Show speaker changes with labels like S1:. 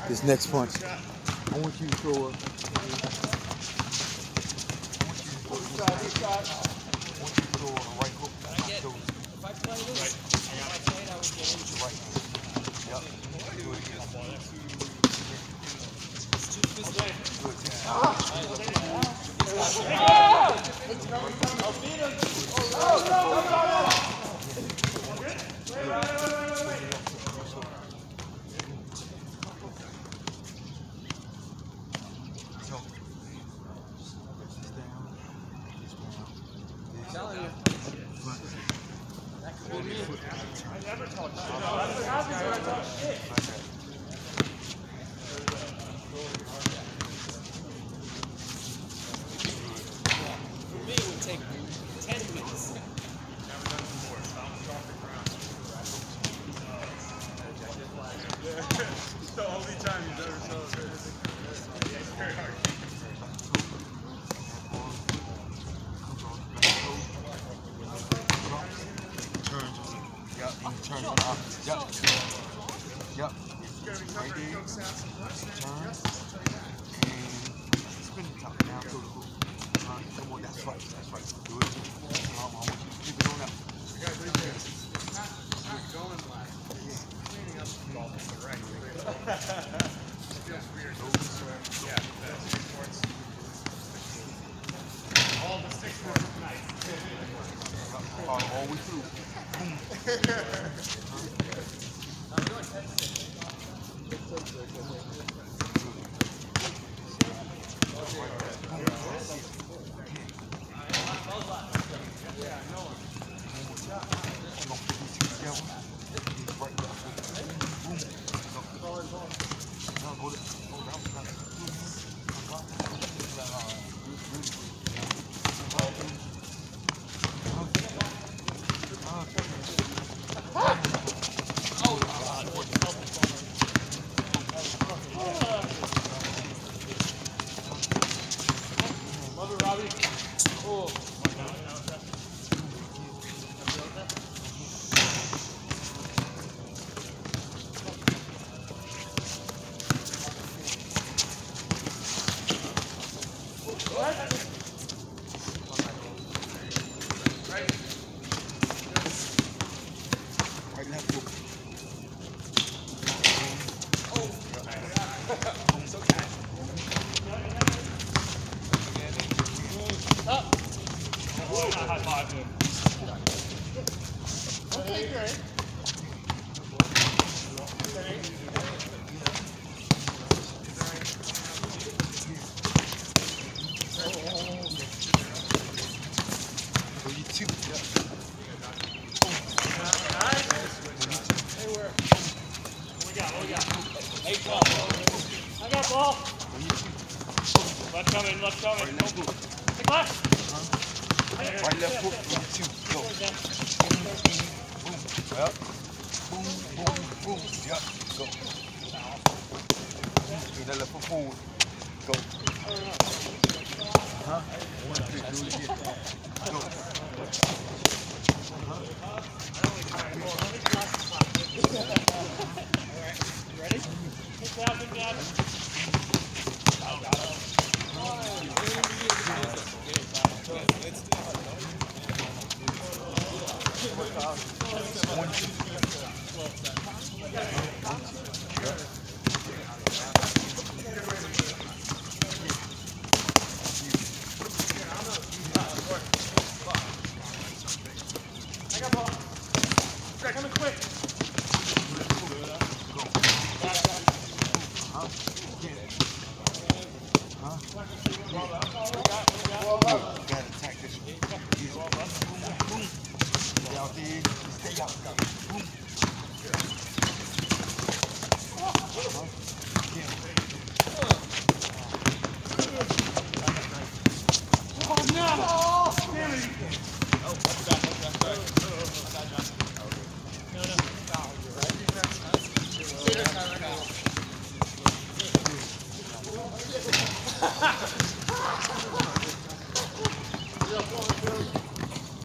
S1: This next punch, I want you to throw up. Right hook.
S2: If I play this, if I play it, I would get into
S1: right hand. Yep. Do it again.
S2: It's too physical.
S3: I never talk shit.
S2: For me, it would take 10 minutes.
S3: Never done it before. Bounced off the ground. It's the only time you've ever celebrated. It's very hard.
S1: Turn up. Yep. Yep. Right there. Turn. And spin the top. Now throw the hook. Come on, that's right. That's right. Do it. I want you to keep it on up.
S3: Going last. Cleaning up the ball to the right. Feels weird. Yeah, that's 6 points. All the 6 points tonight.
S1: All the way through. Boom.
S3: Okay, great. I got ball. Left coming, left coming. Take left.
S1: Right, left hook, 2, go. Boom, yep. Boom, boom, boom, yep, go. Bring that left foot forward, go. Huh? 1, 2, do it again. Go.
S3: Ready? Take down, take down. I got ball. Coming quick.
S1: Gotta attack this one. Boom, boom. Stay out there. Stay out. Boom.